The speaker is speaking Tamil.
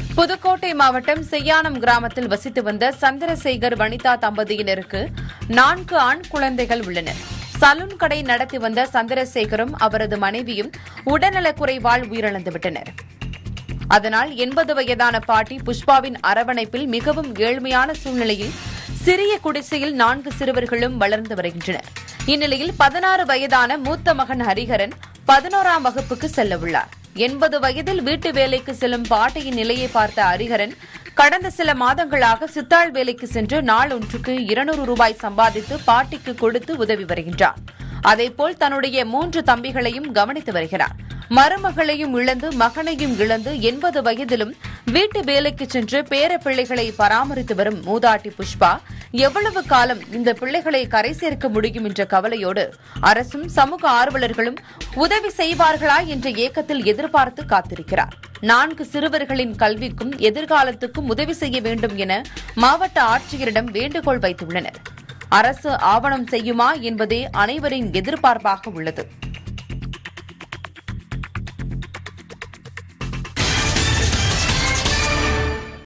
புதுக்கோட்டை மாவட்டம் செய்யானம் கிராமத்தில் வசித்து வந்த சந்திரசேகர் வனிதா தம்பதியினருக்கு 4 ஆண் குழந்தைகள் உள்ளனர். சலூன் கடை நடத்தி வந்த சந்திரசேகரும் அவரது மனைவியும் உடல்நலக்குறைவால் உயிரிழந்துவிட்டனர். அதனால் 80 வயதான பாட்டி புஷ்பாவின் அரவணைப்பில் மிகவும் ஏழ்மையான சூழ்நிலையில் சிறிய குடிசையில் 4 சிறுவர்களும் வளர்ந்து வருகின்றனர். இந்நிலையில் 16 வயதான மூத்த மகன் ஹரிஹரன் 11ஆம் வகுப்புக்கு செல்ல உள்ளார். 80 வயதில் வீட்டு வேலைக்கு செல்லும் பாட்டியின் நிலையை பார்த்த ஹரிஹரன் கடந்த சில மாதங்களாக சித்தாள் வேலைக்கு சென்று நாள் ஒன்றுக்கு 200 ரூபாய் சம்பாதித்து பாட்டிக்கு கொடுத்து உதவி வருகின்றார். அதேபோல் தன்னுடைய 3 தம்பிகளையும் கவனித்து வருகிறார். மருமகளையும் இழந்து மகனையும் இழந்து 80 வயதிலும் வீட்டு வேலைக்கு சென்று பேர பிள்ளைகளை பராமரித்து வரும் மூதாட்டி புஷ்பா எவ்வளவு காலம் இந்த பிள்ளைகளை கரை சேர்க்க முடியும் என்ற கவலையோடு அரசும் சமூக ஆர்வலர்களும் உதவி செய்வார்களா என்ற ஏக்கத்தில் எதிர்பார்த்து காத்திருக்கிறார். 4 சிறுவர்களின் கல்விக்கும் எதிர்காலத்துக்கும் உதவி செய்ய வேண்டும் என மாவட்ட ஆட்சியரிடம் வேண்டுகோள் வைத்துள்ளனர். அரசு ஆவணம் செய்யுமா என்பதே அனைவரின் எதிர்பார்ப்பாக உள்ளது.